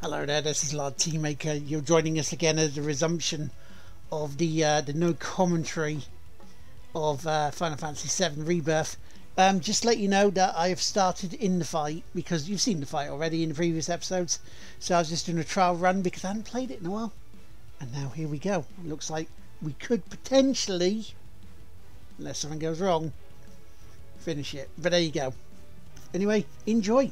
Hello there, this is Lord Teamaker. You're joining us again as the resumption of the no commentary of Final Fantasy VII Rebirth. Just to let you know that I have started in the fight, because you've seen the fight already in the previous episodes. So I was just doing a trial run because I hadn't played it in a while. And now here we go. It looks like we could potentially, unless something goes wrong, finish it. But there you go. Anyway, enjoy.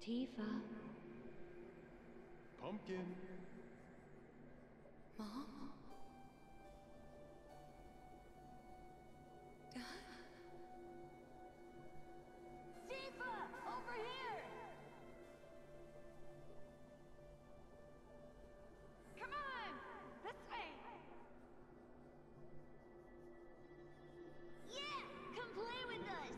Tifa. Pumpkin. Mom? Dad? Tifa! Over here! Come on! This way! Yeah! Come play with us!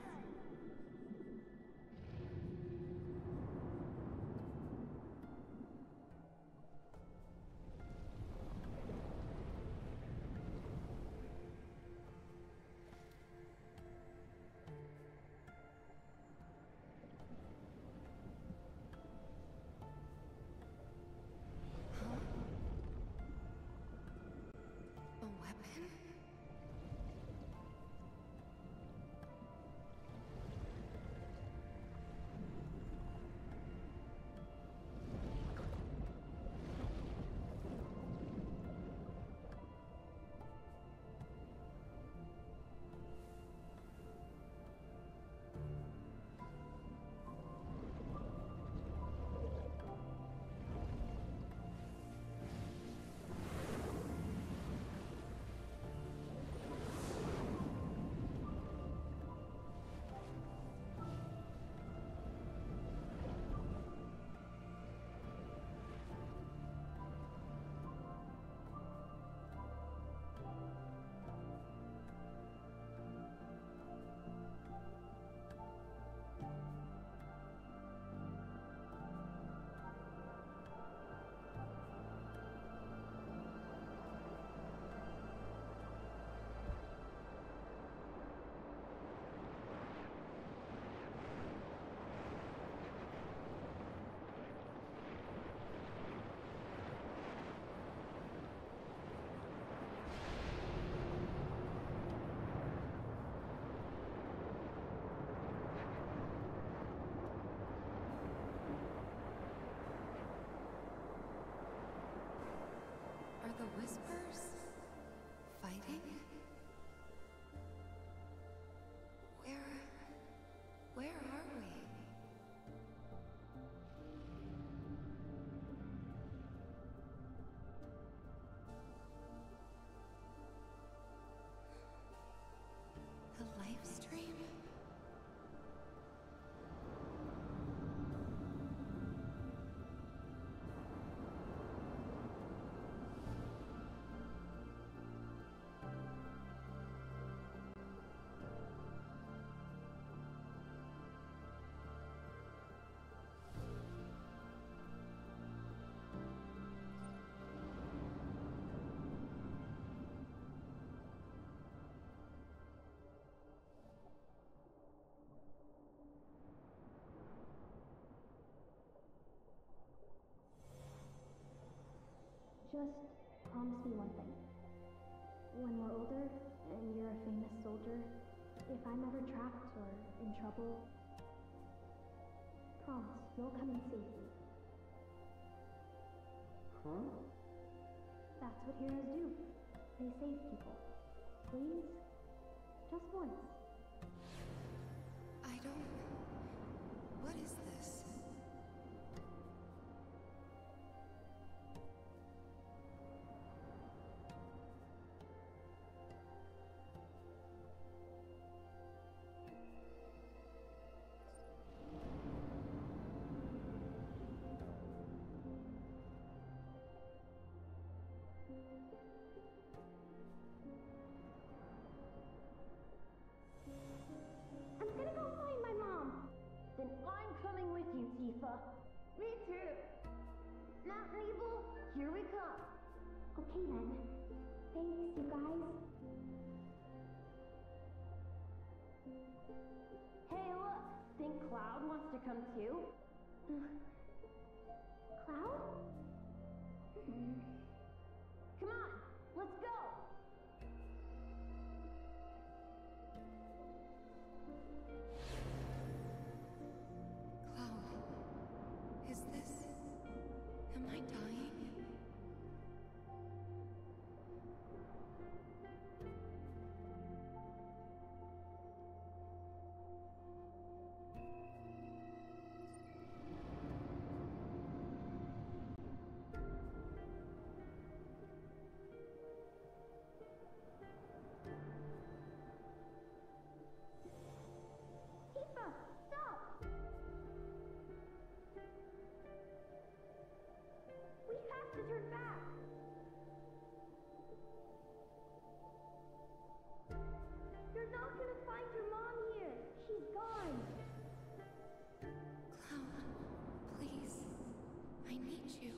A weapon? Are the Whispers fighting? Where are we? The live stream? Just promise me one thing. When we're older and you're a famous soldier, if I'm ever trapped or in trouble, promise you'll come and save me. Huh? That's what heroes do. They save people. Please? Just once. I don't... What is this? I'm gonna go find my mom! Then I'm coming with you, Tifa. Me too. Mountain Evil, here we come. Okay then. Thanks, you guys. Hey, look. Think Cloud wants to come too? Cloud? Come on, let's go. Cloud, is this... Am I dying? find your mom here. She's gone. Cloud, please. I need you.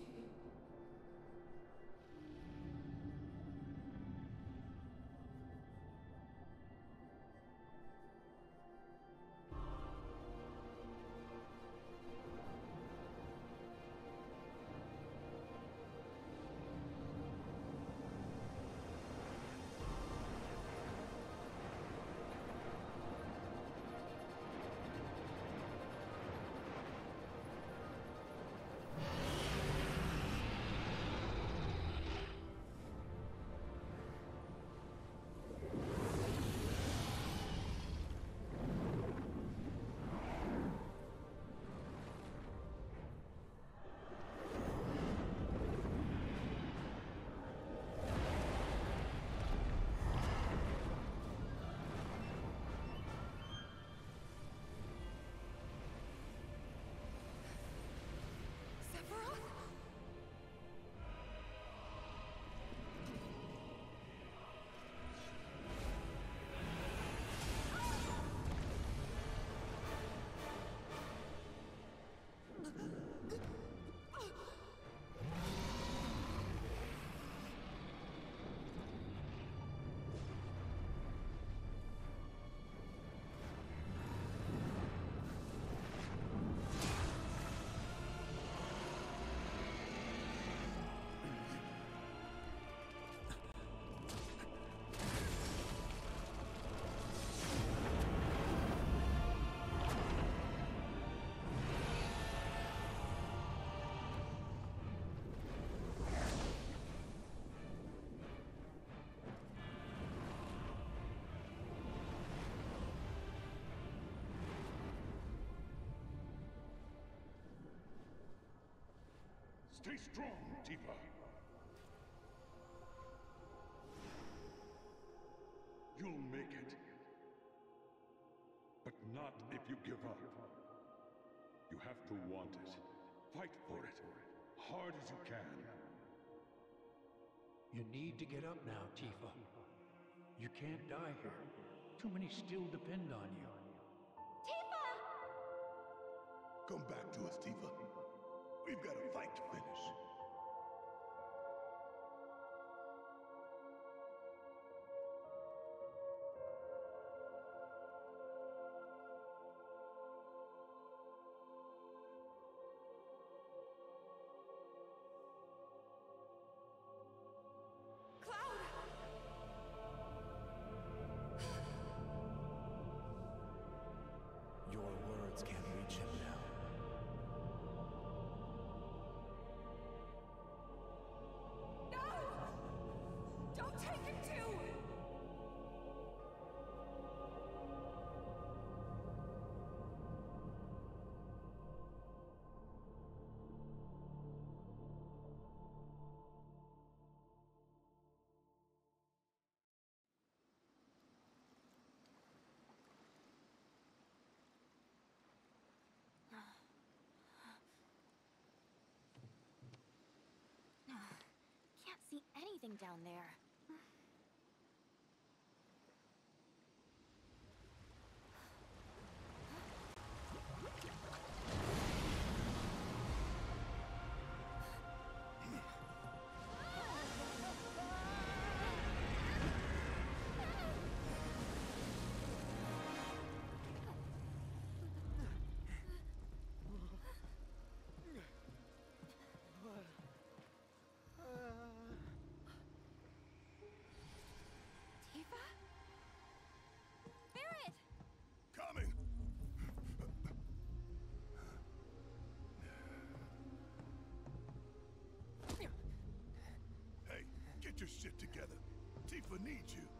Sephiroth? Stay strong, Tifa. You'll make it. But not if you give up. You have to want it. Fight for it. Hard as you can. You need to get up now, Tifa. You can't die here. Too many still depend on you. Tifa! Come back to us, Tifa. We've got a fight to finish. Cloud! Your words can't reach him now. No! Don't take him too! Can't see anything down there. Tifa? Barret! Coming! Hey, get your shit together. Tifa needs you.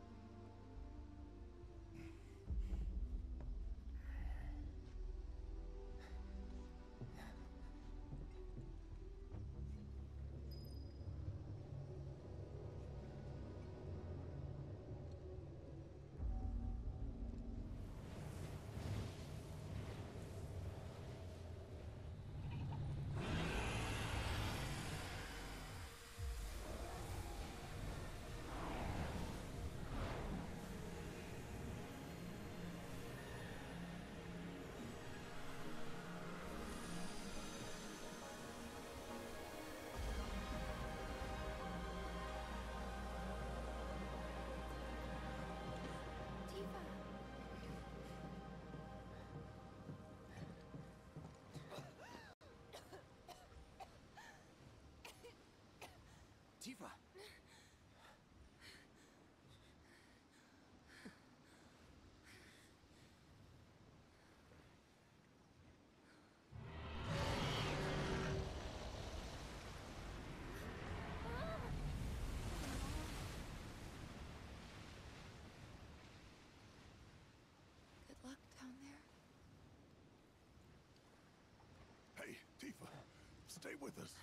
Stay with us.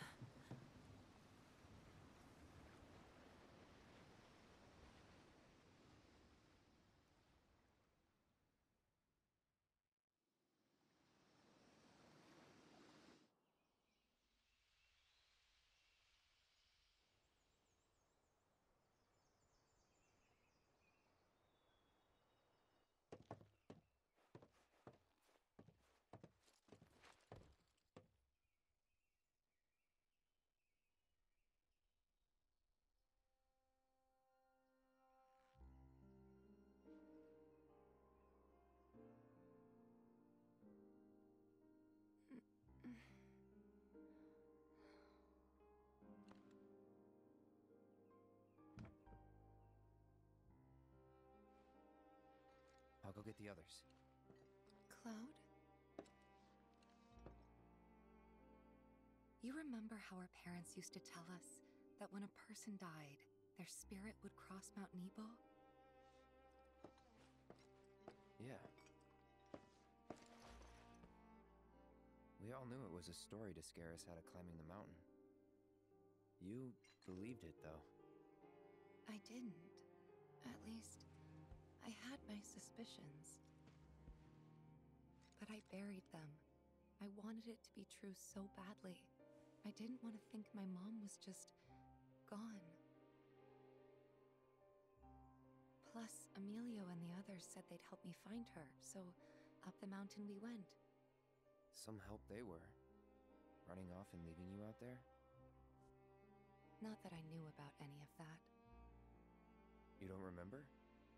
I'll go get the others. Cloud? You remember how our parents used to tell us that when a person died, their spirit would cross Mount Nebo? Yeah. We all knew it was a story to scare us out of climbing the mountain. You believed it, though. I didn't. At least, I had my suspicions. But I buried them. I wanted it to be true so badly. I didn't want to think my mom was just gone. Plus, Emilio and the others said they'd help me find her, so up the mountain we went. Some help they were. Running off and leaving you out there? Not that I knew about any of that. You don't remember?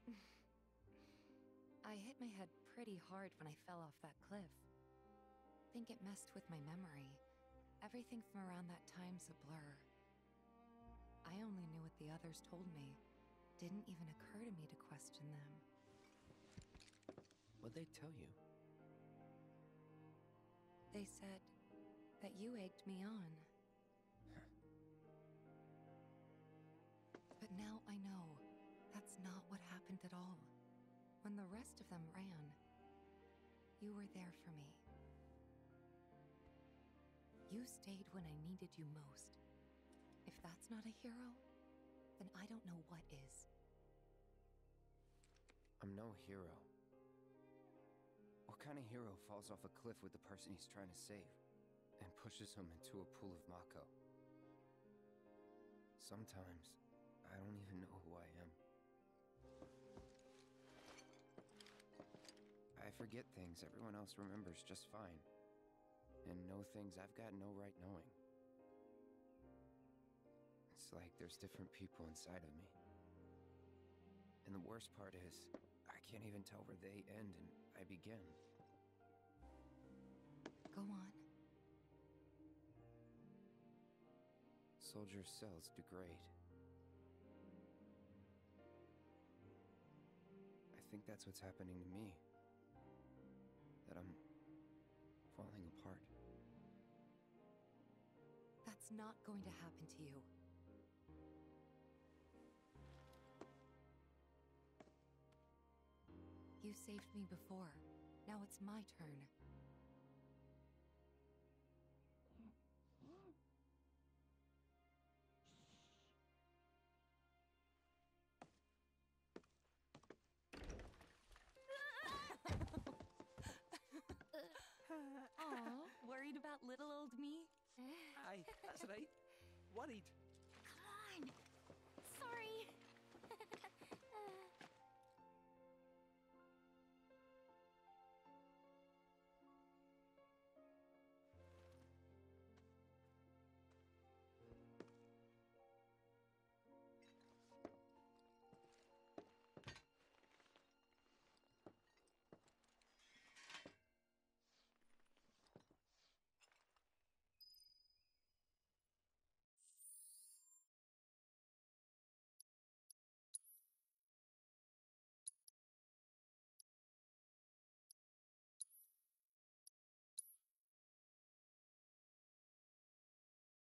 I hit my head pretty hard when I fell off that cliff. Think it messed with my memory. Everything from around that time's a blur. I only knew what the others told me. Didn't even occur to me to question them. What'd they tell you? They said that you egged me on. But now I know that's not what happened at all. When the rest of them ran, you were there for me. You stayed when I needed you most. If that's not a hero, then I don't know what is. I'm no hero. What kind of hero falls off a cliff with the person he's trying to save and pushes him into a pool of Mako? Sometimes, I don't even know who I am. I forget things everyone else remembers just fine, and know things I've got no right knowing. It's like there's different people inside of me. And the worst part is, I can't even tell where they end and I begin. Go on. Soldier cells degrade. I think that's what's happening to me. That I'm falling apart. That's not going to happen to you. You saved me before. Now it's my turn. Aw, worried about little old me? Aye, that's right. Worried.